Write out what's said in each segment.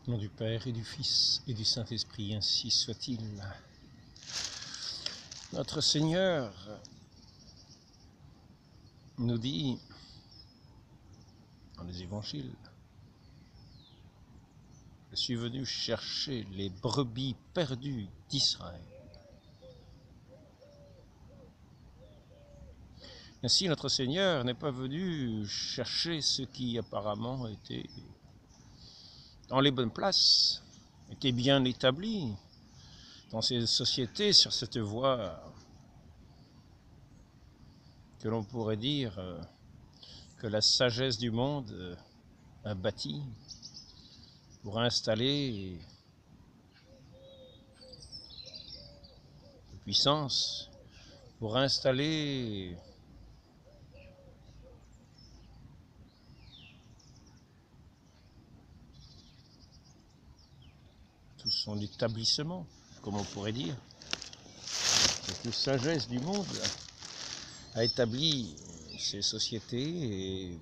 Au nom du Père et du Fils et du Saint-Esprit, ainsi soit-il. Notre Seigneur nous dit dans les évangiles: je suis venu chercher les brebis perdues d'Israël. Ainsi, notre Seigneur n'est pas venu chercher ceux qui apparemment étaient dans les bonnes places, étaient bien établis dans ces sociétés, sur cette voie que l'on pourrait dire que la sagesse du monde a bâti pour installer de puissance, pour installer tout son établissement, comme on pourrait dire. Cette sagesse du monde a établi ces sociétés, et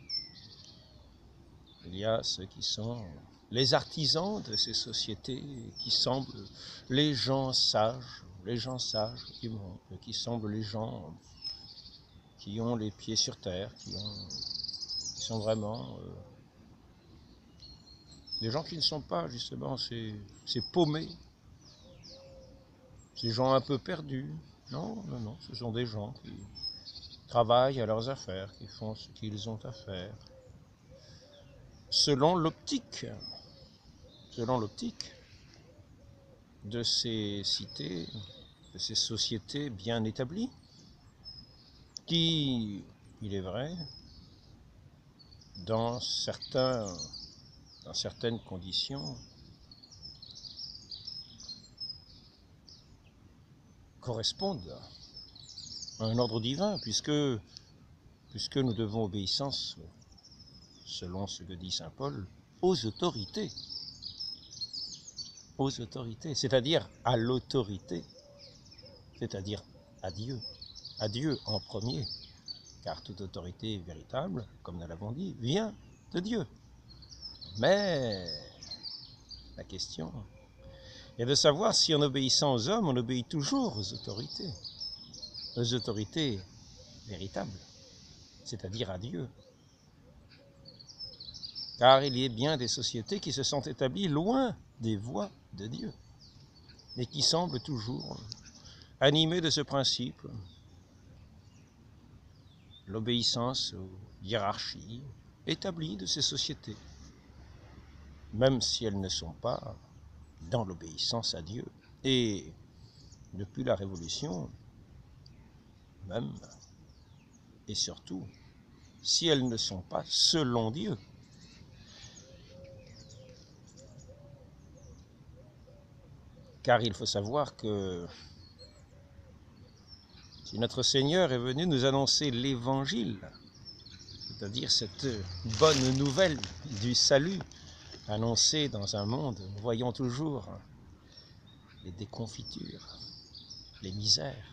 il y a ceux qui sont les artisans de ces sociétés, qui semblent les gens sages qui semblent les gens qui ont les pieds sur terre, qui sont vraiment des gens qui ne sont pas justement ces paumés, ces gens un peu perdus. Non, non, non, ce sont des gens qui travaillent à leurs affaires, qui font ce qu'ils ont à faire, selon l'optique de ces cités, de ces sociétés bien établies, qui, il est vrai, dans certaines conditions, correspondent à un ordre divin, puisque nous devons obéissance, selon ce que dit saint Paul, aux autorités, c'est-à-dire à l'autorité, c'est-à-dire à Dieu en premier, car toute autorité véritable, comme nous l'avons dit, vient de Dieu. Mais la question est de savoir si en obéissant aux hommes, on obéit toujours aux autorités véritables, c'est-à-dire à Dieu. Car il y a bien des sociétés qui se sont établies loin des voies de Dieu, et qui semblent toujours animées de ce principe, l'obéissance aux hiérarchies établies de ces sociétés, même si elles ne sont pas dans l'obéissance à Dieu. Et depuis la Révolution, même et surtout, si elles ne sont pas selon Dieu. Car il faut savoir que si notre Seigneur est venu nous annoncer l'Évangile, c'est-à-dire cette bonne nouvelle du salut annoncée dans un monde, nous voyons toujours les déconfitures, les misères,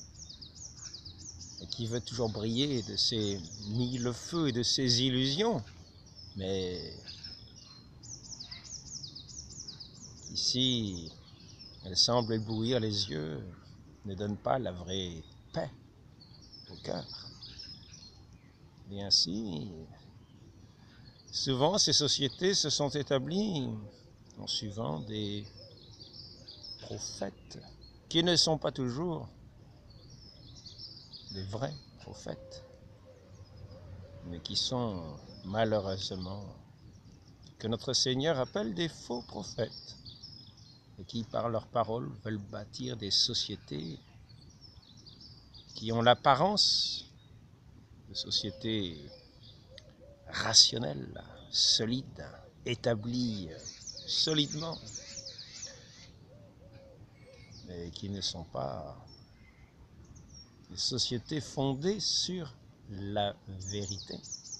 et qui veut toujours briller de ses mille-feux et de ses illusions, mais ici, elle semble éblouir les yeux, ne donne pas la vraie paix au cœur. Et ainsi, souvent ces sociétés se sont établies en suivant des prophètes qui ne sont pas toujours des vrais prophètes, mais qui sont malheureusement, que notre Seigneur appelle des faux prophètes, et qui par leurs paroles veulent bâtir des sociétés qui ont l'apparence de sociétés rationnelles, solides, établies solidement, mais qui ne sont pas des sociétés fondées sur la vérité.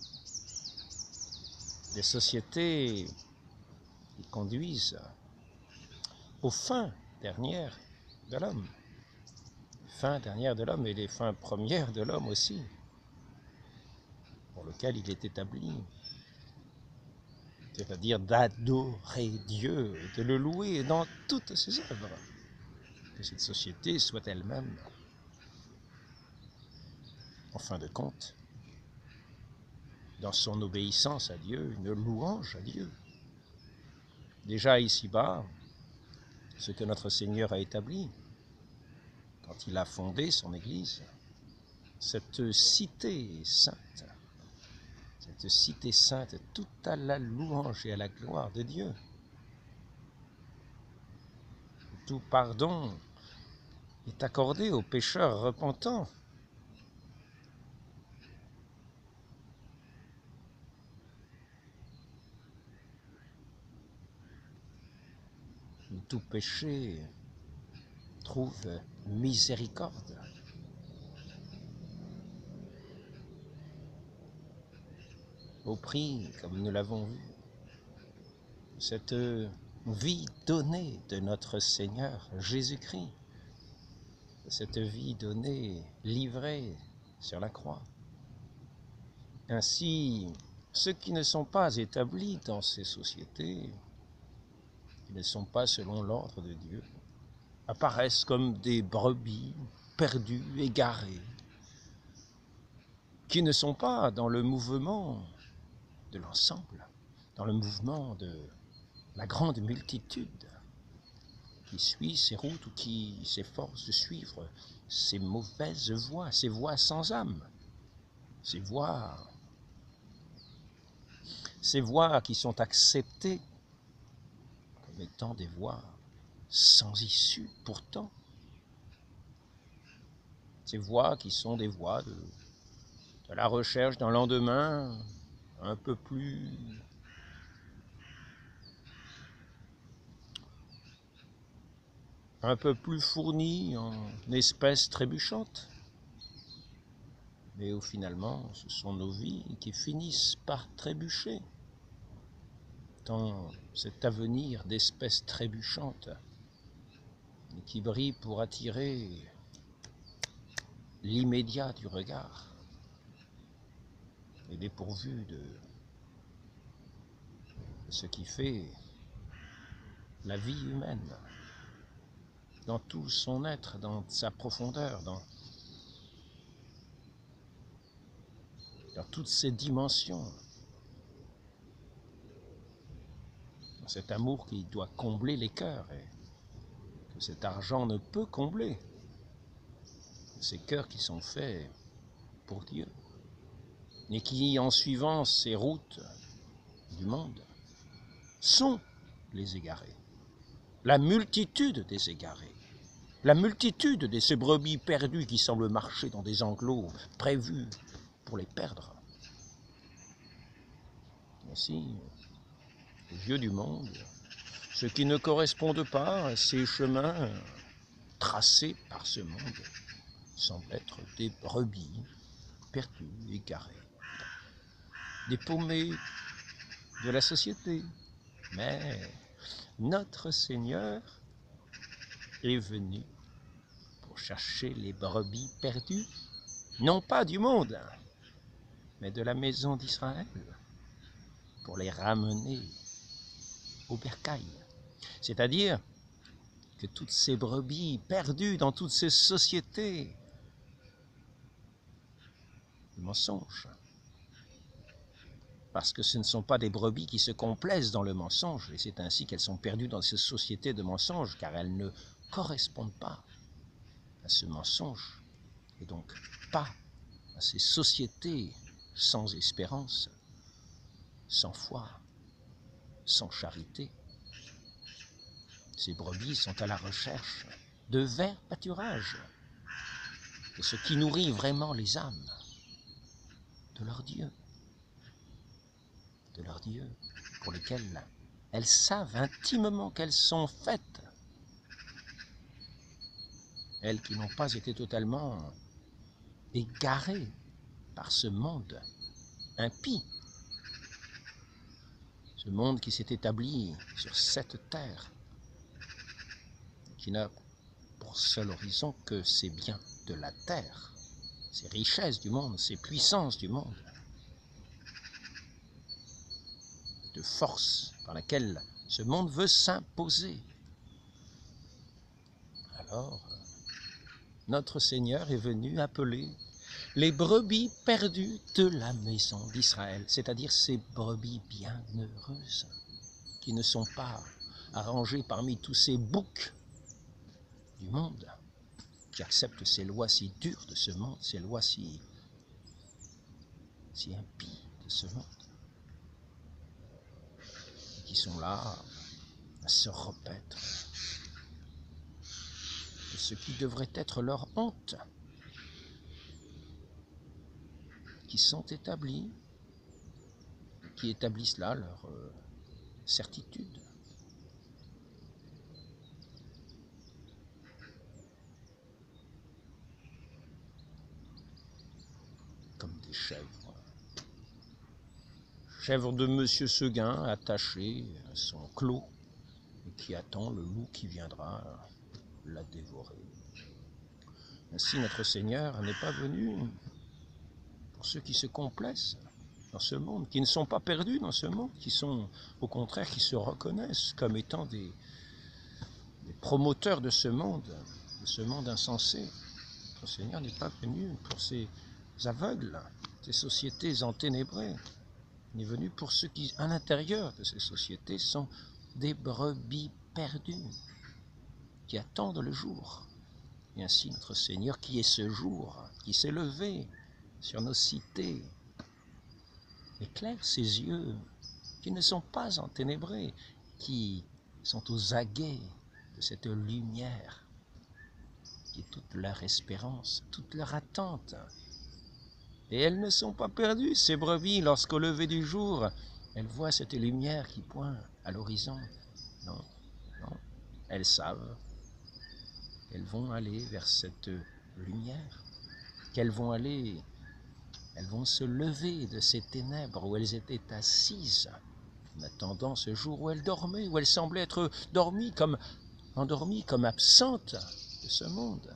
Des sociétés qui conduisent aux fins dernières de l'homme. Fin dernière de l'homme et les fins premières de l'homme aussi, pour lequel il est établi. c'est-à-dire d'adorer Dieu, de le louer dans toutes ses œuvres, que cette société soit elle-même, en fin de compte, dans son obéissance à Dieu, une louange à Dieu. Déjà ici-bas, ce que notre Seigneur a établi, quand il a fondé son Église, cette cité sainte, toute à la louange et à la gloire de Dieu. Tout pardon est accordé aux pécheurs repentants. Tout péché trouve miséricorde. Au prix, comme nous l'avons vu, cette vie donnée de notre Seigneur Jésus-Christ, cette vie donnée, livrée sur la croix. Ainsi, ceux qui ne sont pas établis dans ces sociétés, qui ne sont pas selon l'ordre de Dieu, apparaissent comme des brebis perdues, égarées, qui ne sont pas dans le mouvement de l'ensemble, dans le mouvement de la grande multitude qui suit ces routes ou qui s'efforce de suivre ces mauvaises voies, ces voies sans âme, ces voies qui sont acceptées comme étant des voies sans issue pourtant. Ces voies qui sont des voies de la recherche d'un lendemain un peu plus fourni en espèces trébuchantes. Mais où finalement, ce sont nos vies qui finissent par trébucher dans cet avenir d'espèces trébuchantes qui brille pour attirer l'immédiat du regard et dépourvu de ce qui fait la vie humaine dans tout son être, dans sa profondeur, dans toutes ses dimensions. Cet amour qui doit combler les cœurs et que cet argent ne peut combler. Ces cœurs qui sont faits pour Dieu et qui, en suivant ces routes du monde, sont les égarés. La multitude des égarés, la multitude de ces brebis perdues qui semblent marcher dans des enclos prévus pour les perdre. Ainsi, les vieux du monde, ceux qui ne correspondent pas à ces chemins tracés par ce monde, semblent être des brebis perdues, égarées, des paumés de la société. Mais notre Seigneur est venu pour chercher les brebis perdues, non pas du monde, mais de la maison d'Israël, pour les ramener au bercail. C'est-à-dire que toutes ces brebis perdues dans toutes ces sociétés de mensonges, parce que ce ne sont pas des brebis qui se complaisent dans le mensonge, et c'est ainsi qu'elles sont perdues dans ces sociétés de mensonges, car elles ne correspondent pas à ce mensonge, et donc pas à ces sociétés sans espérance, sans foi, sans charité. Ces brebis sont à la recherche de verts pâturages, de ce qui nourrit vraiment les âmes, de leur Dieu, pour lesquels elles savent intimement qu'elles sont faites, elles qui n'ont pas été totalement égarées par ce monde impie, ce monde qui s'est établi sur cette terre, qui n'a pour seul horizon que ces biens de la terre, ces richesses du monde, ces puissances du monde. cette force par laquelle ce monde veut s'imposer. Alors, notre Seigneur est venu appeler les brebis perdues de la maison d'Israël, c'est-à-dire ces brebis bienheureuses qui ne sont pas arrangées parmi tous ces boucs du monde, qui acceptent ces lois si dures de ce monde, ces lois si impies de ce monde, qui sont là à se repaître de ce qui devrait être leur honte, qui sont établis, qui établissent là leur certitude. Comme des chèvres. Chèvre de Monsieur Seguin attachée à son clos et qui attend le loup qui viendra la dévorer. Ainsi notre Seigneur n'est pas venu pour ceux qui se complaisent dans ce monde, qui ne sont pas perdus dans ce monde, qui sont au contraire, qui se reconnaissent comme étant des promoteurs de ce monde insensé. Notre Seigneur n'est pas venu pour ces aveugles, ces sociétés enténébrées. Il est venu pour ceux qui, à l'intérieur de ces sociétés, sont des brebis perdues, qui attendent le jour. Et ainsi notre Seigneur, qui est ce jour, qui s'est levé sur nos cités, éclaire ses yeux, qui ne sont pas enténébrés, qui sont aux aguets de cette lumière, qui est toute leur espérance, toute leur attente. Et elles ne sont pas perdues, ces brebis, lorsqu'au lever du jour, elles voient cette lumière qui pointe à l'horizon. Non, non, elles savent qu'elles vont aller vers cette lumière, qu'elles vont se lever de ces ténèbres où elles étaient assises, en attendant ce jour où elles dormaient, où elles semblaient être endormies, comme absentes de ce monde,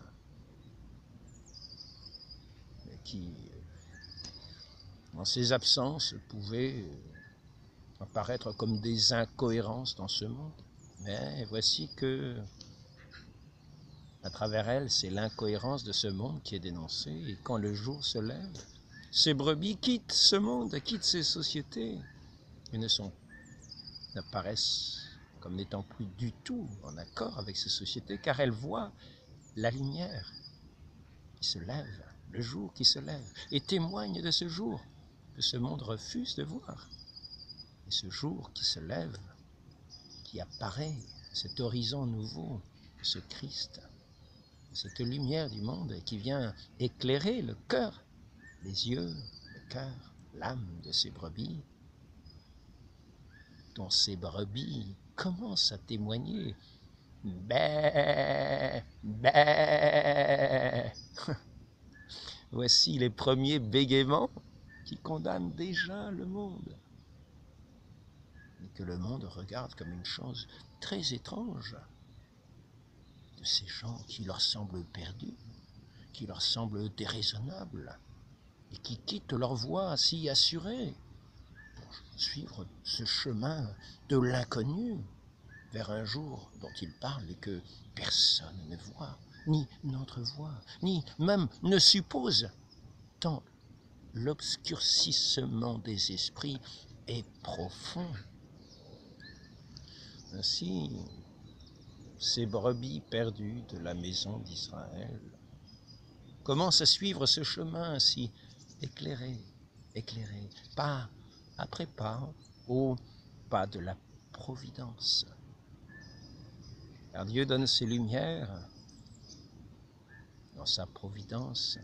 mais qui, dans ces absences, pouvaient apparaître comme des incohérences dans ce monde. Mais voici que, à travers elles, c'est l'incohérence de ce monde qui est dénoncée. Et quand le jour se lève, ces brebis quittent ce monde, quittent ces sociétés, et n'apparaissent comme n'étant plus du tout en accord avec ces sociétés, car elles voient la lumière qui se lève, le jour qui se lève, et témoignent de ce jour que ce monde refuse de voir. Et ce jour qui se lève, qui apparaît, cet horizon nouveau, ce Christ, cette lumière du monde qui vient éclairer le cœur, les yeux, le cœur, l'âme de ces brebis, dont ces brebis commencent à témoigner. Bé, bé. Voici les premiers bégaiements qui condamnent déjà le monde. Et que le monde regarde comme une chose très étrange de ces gens qui leur semblent perdus, qui leur semblent déraisonnables, et qui quittent leur voie si assurée pour suivre ce chemin de l'inconnu vers un jour dont ils parlent et que personne ne voit, ni n'entrevoit, ni même ne suppose, tant l'obscurcissement des esprits est profond. Ainsi, ces brebis perdues de la maison d'Israël commencent à suivre ce chemin si éclairé, pas après pas, au pas de la providence. Car Dieu donne ses lumières dans sa providence,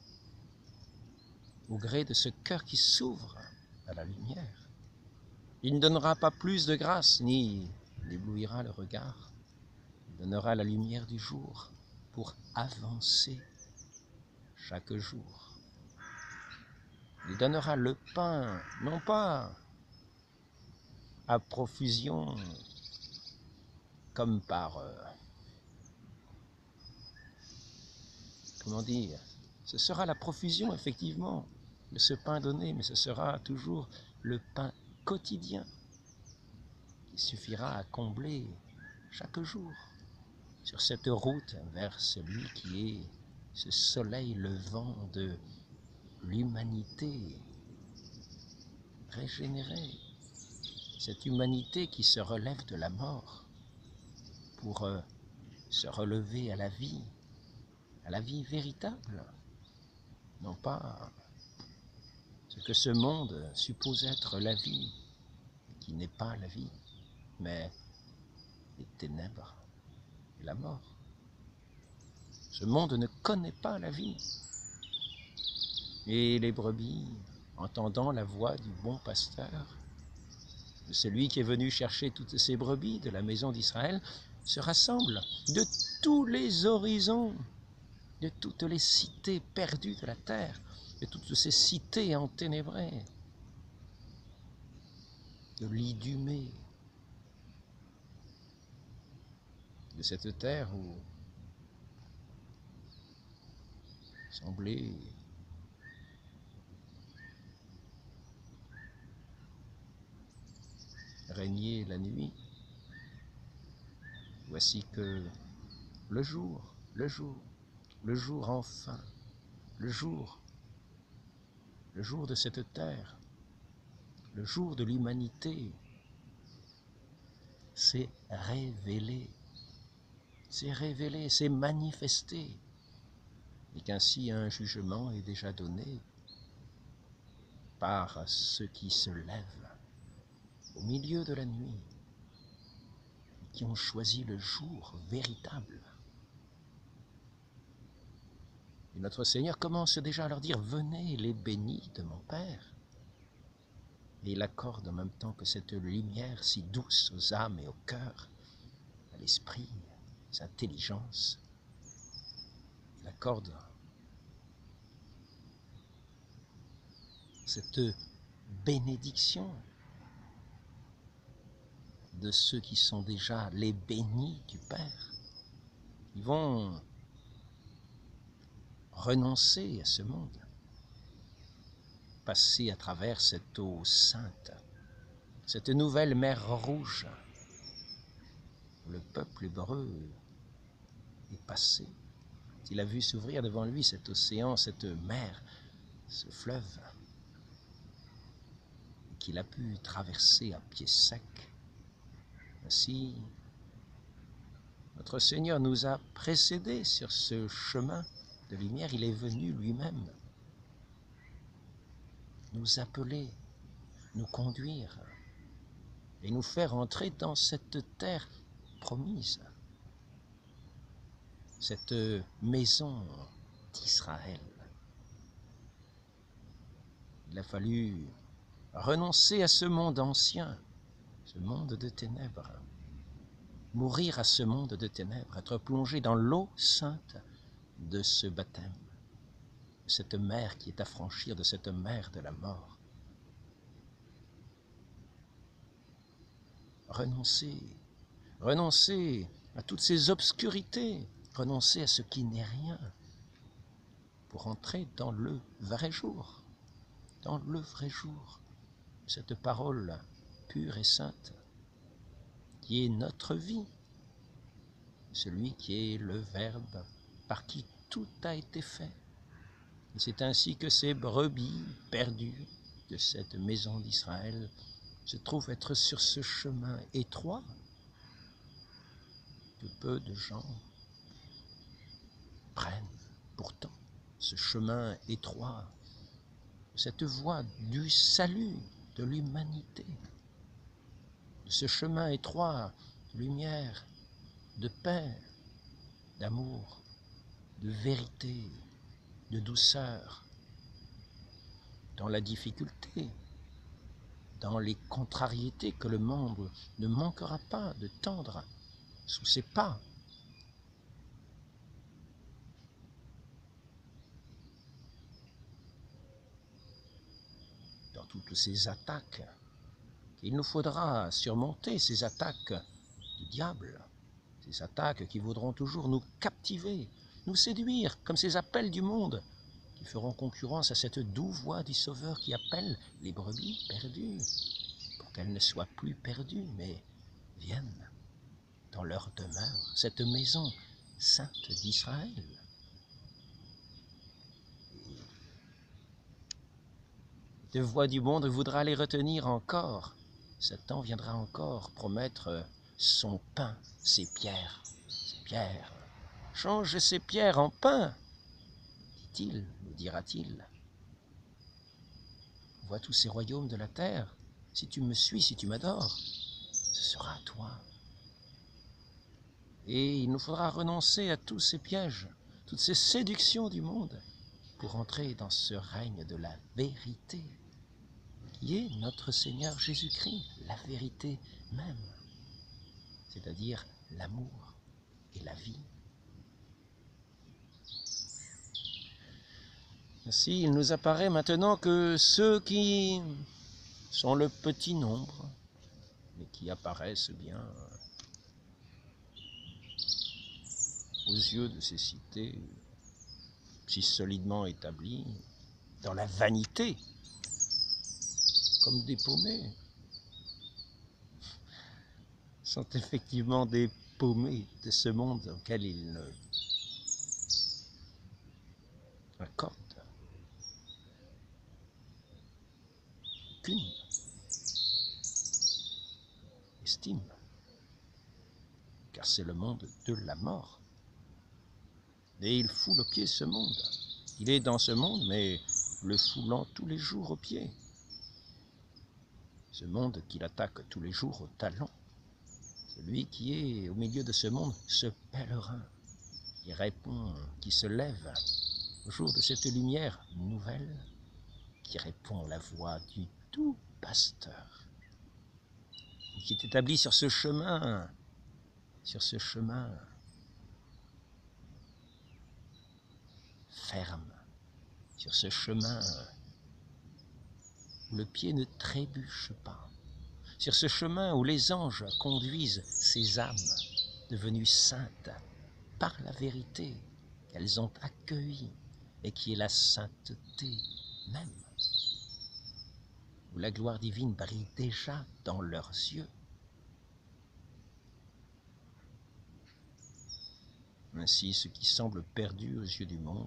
au gré de ce cœur qui s'ouvre à la lumière. Il ne donnera pas plus de grâce, ni n'éblouira le regard. Il donnera la lumière du jour pour avancer chaque jour. Il donnera le pain, non pas à profusion, comme par, ce sera la profusion, effectivement, de ce pain donné, mais ce sera toujours le pain quotidien, qui suffira à combler chaque jour sur cette route vers celui qui est ce soleil levant de l'humanité régénérée, cette humanité qui se relève de la mort pour se relever à la vie véritable, non pas ce que ce monde suppose être la vie, qui n'est pas la vie, mais les ténèbres et la mort. Ce monde ne connaît pas la vie. Et les brebis, entendant la voix du bon pasteur, de celui qui est venu chercher toutes ces brebis de la maison d'Israël, se rassemblent de tous les horizons, de toutes les cités perdues de la terre, de toutes ces cités enténébrées, de l'Idumée, de cette terre où semblait régner la nuit. Voici que le jour enfin, le jour de cette terre, le jour de l'humanité s'est révélé, s'est manifesté, et qu'ainsi un jugement est déjà donné par ceux qui se lèvent au milieu de la nuit, qui ont choisi le jour véritable. Et notre Seigneur commence déjà à leur dire « Venez les bénis de mon Père ». Et il accorde en même temps que cette lumière si douce aux âmes et au cœur, à l'esprit, aux intelligences, il accorde cette bénédiction de ceux qui sont déjà les bénis du Père. Ils vont renoncer à ce monde, passer à travers cette eau sainte, cette nouvelle mer rouge, où le peuple hébreu est passé. Il a vu s'ouvrir devant lui cet océan, cette mer, ce fleuve, qu'il a pu traverser à pied sec. Ainsi, notre Seigneur nous a précédés sur ce chemin de lumière. Il est venu lui-même nous appeler, nous conduire et nous faire entrer dans cette terre promise, cette maison d'Israël. Il a fallu renoncer à ce monde ancien, ce monde de ténèbres, mourir à ce monde de ténèbres, être plongé dans l'eau sainte de ce baptême, de cette mer qui est à franchir, de cette mer de la mort. Renoncer à toutes ces obscurités, renoncer à ce qui n'est rien, pour entrer dans le vrai jour, cette parole pure et sainte, qui est notre vie, celui qui est le Verbe, par qui tout a été fait. Et c'est ainsi que ces brebis perdues de cette maison d'Israël se trouvent être sur ce chemin étroit que peu de gens prennent. Pourtant, ce chemin étroit, cette voie du salut de l'humanité, ce chemin étroit de lumière, de paix, d'amour, de vérité, de douceur, dans la difficulté, dans les contrariétés que le monde ne manquera pas de tendre sous ses pas. Dans toutes ces attaques, il nous faudra surmonter ces attaques du diable, ces attaques qui voudront toujours nous captiver, nous séduire, comme ces appels du monde, qui feront concurrence à cette douce voix du Sauveur qui appelle les brebis perdues, pour qu'elles ne soient plus perdues, mais viennent dans leur demeure, cette maison sainte d'Israël. De voix du monde voudra les retenir encore. Satan viendra encore promettre son pain, ses pierres. Ses pierres. Change ces pierres en pain, dit-il, nous dira-t-il. Vois tous ces royaumes de la terre. Si tu me suis, si tu m'adores, ce sera à toi. Et il nous faudra renoncer à tous ces pièges, toutes ces séductions du monde, pour entrer dans ce règne de la vérité, qui est notre Seigneur Jésus-Christ, la vérité même, c'est-à-dire l'amour et la vie. Ainsi, il nous apparaît maintenant que ceux qui sont le petit nombre, mais qui apparaissent bien aux yeux de ces cités si solidement établies, dans la vanité, comme des paumés, sont effectivement des paumés de ce monde auquel ils ne accordent aucune estime, car c'est le monde de la mort. Et il foule au pied ce monde. Il est dans ce monde, mais le foulant tous les jours aux pieds. Ce monde qu'il attaque tous les jours au talon. Celui qui est au milieu de ce monde, ce pèlerin, qui répond, qui se lève au jour de cette lumière nouvelle, qui répond la voix du doux pasteur, qui est établi sur ce chemin ferme, sur ce chemin où le pied ne trébuche pas, sur ce chemin où les anges conduisent ces âmes devenues saintes par la vérité qu'elles ont accueillie et qui est la sainteté même, où la gloire divine brille déjà dans leurs yeux. Ainsi, ce qui semble perdu aux yeux du monde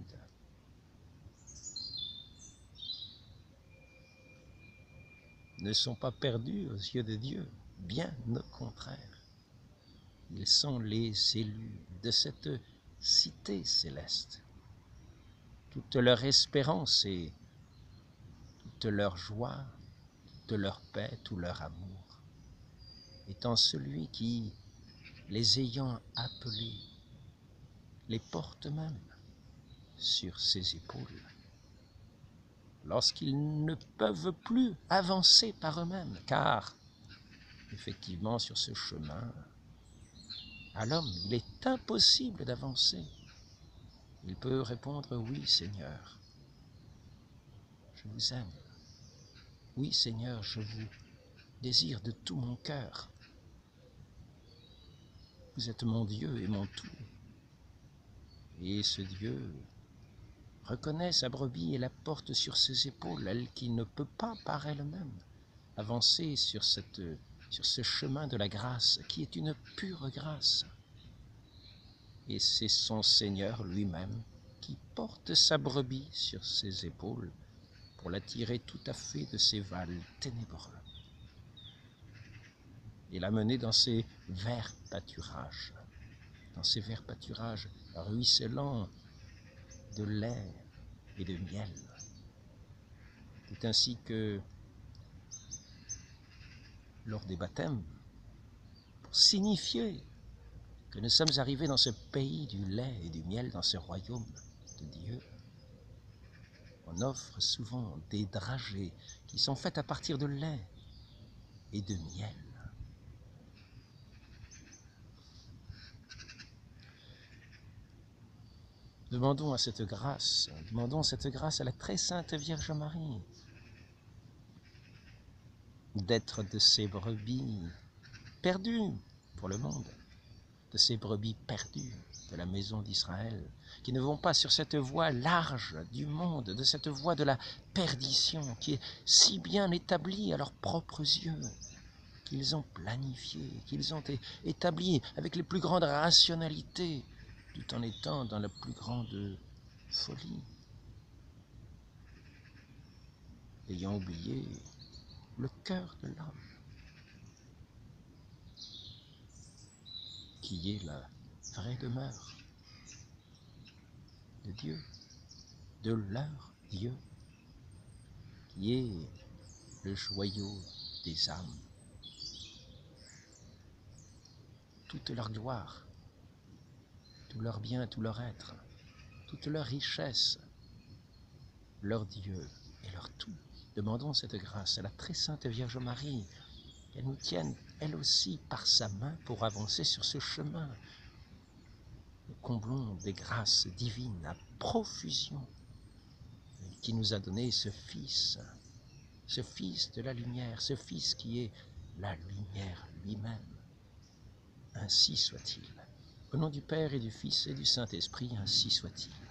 ne sont pas perdus aux yeux de Dieu, bien au contraire. Ils sont les élus de cette cité céleste. Toute leur espérance et toute leur joie, toute leur paix, tout leur amour, étant celui qui, les ayant appelés, les porte même sur ses épaules. Lorsqu'ils ne peuvent plus avancer par eux-mêmes, car, effectivement, sur ce chemin, à l'homme, il est impossible d'avancer. Il peut répondre « Oui, Seigneur, je vous aime. Oui, Seigneur, je vous désire de tout mon cœur. Vous êtes mon Dieu et mon tout. » Et ce Dieu reconnaît sa brebis et la porte sur ses épaules, elle qui ne peut pas par elle-même avancer sur ce chemin de la grâce, qui est une pure grâce. Et c'est son Seigneur lui-même qui porte sa brebis sur ses épaules pour la tirer tout à fait de ses vals ténébreux et la mener dans ses verts pâturages, ruisselants de lait et de miel. C'est ainsi que, lors des baptêmes, pour signifier que nous sommes arrivés dans ce pays du lait et du miel, dans ce royaume de Dieu, on offre souvent des dragées qui sont faites à partir de lait et de miel. Demandons cette grâce à la très sainte Vierge Marie, d'être de ces brebis perdues pour le monde, de ces brebis perdues de la maison d'Israël, qui ne vont pas sur cette voie large du monde, de cette voie de la perdition, qui est si bien établie à leurs propres yeux, qu'ils ont planifié, qu'ils ont établi avec les plus grandes rationalités, tout en étant dans la plus grande folie, ayant oublié le cœur de l'homme, qui est la vraie demeure de Dieu, de leur Dieu, qui est le joyau des âmes. Toute leur gloire, tout leur bien, tout leur être, toute leur richesse, leur Dieu et leur tout. Demandons cette grâce à la très sainte Vierge Marie, qu'elle nous tienne, elle aussi, par sa main pour avancer sur ce chemin. Nous comblons des grâces divines à profusion qui nous a donné ce Fils de la lumière, ce Fils qui est la lumière lui-même. Ainsi soit-il. Au nom du Père et du Fils et du Saint-Esprit, ainsi soit-il.